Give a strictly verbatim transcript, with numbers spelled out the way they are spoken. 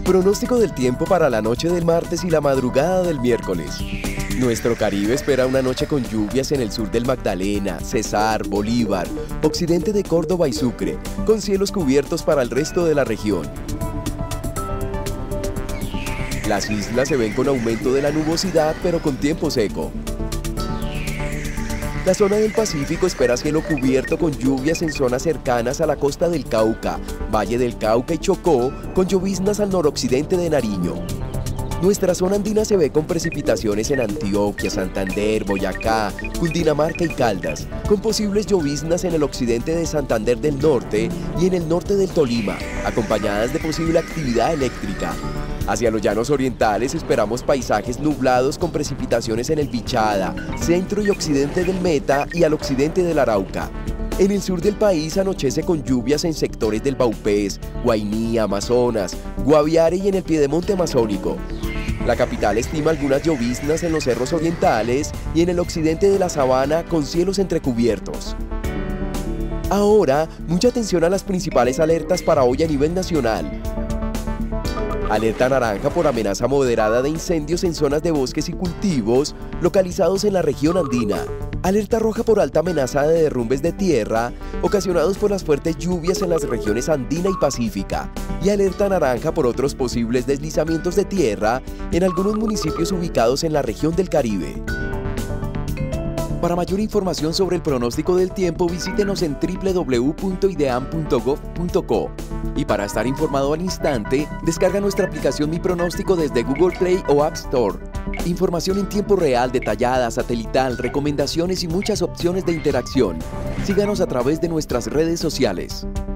Pronóstico del tiempo para la noche del martes y la madrugada del miércoles. Nuestro Caribe espera una noche con lluvias en el sur del Magdalena, Cesar, Bolívar, occidente de Córdoba y Sucre, con cielos cubiertos para el resto de la región. Las islas se ven con aumento de la nubosidad, pero con tiempo seco. La zona del Pacífico espera cielo cubierto con lluvias en zonas cercanas a la costa del Cauca, Valle del Cauca y Chocó, con lloviznas al noroccidente de Nariño. Nuestra zona andina se ve con precipitaciones en Antioquia, Santander, Boyacá, Cundinamarca y Caldas, con posibles lloviznas en el occidente de Santander del Norte y en el norte del Tolima, acompañadas de posible actividad eléctrica. Hacia los llanos orientales esperamos paisajes nublados con precipitaciones en el Bichada, centro y occidente del Meta y al occidente del Arauca. En el sur del país anochece con lluvias en sectores del Vaupés, Guainí, Amazonas, Guaviare y en el piedemonte amazónico. La capital estima algunas lloviznas en los cerros orientales y en el occidente de la sabana con cielos entrecubiertos. Ahora, mucha atención a las principales alertas para hoy a nivel nacional. Alerta naranja por amenaza moderada de incendios en zonas de bosques y cultivos localizados en la región andina. Alerta roja por alta amenaza de derrumbes de tierra ocasionados por las fuertes lluvias en las regiones andina y pacífica. Y alerta naranja por otros posibles deslizamientos de tierra en algunos municipios ubicados en la región del Caribe. Para mayor información sobre el pronóstico del tiempo, visítenos en w w w punto ideam punto gov punto co. Y para estar informado al instante, descarga nuestra aplicación Mi Pronóstico desde Google Play o App Store. Información en tiempo real, detallada, satelital, recomendaciones y muchas opciones de interacción. Síganos a través de nuestras redes sociales.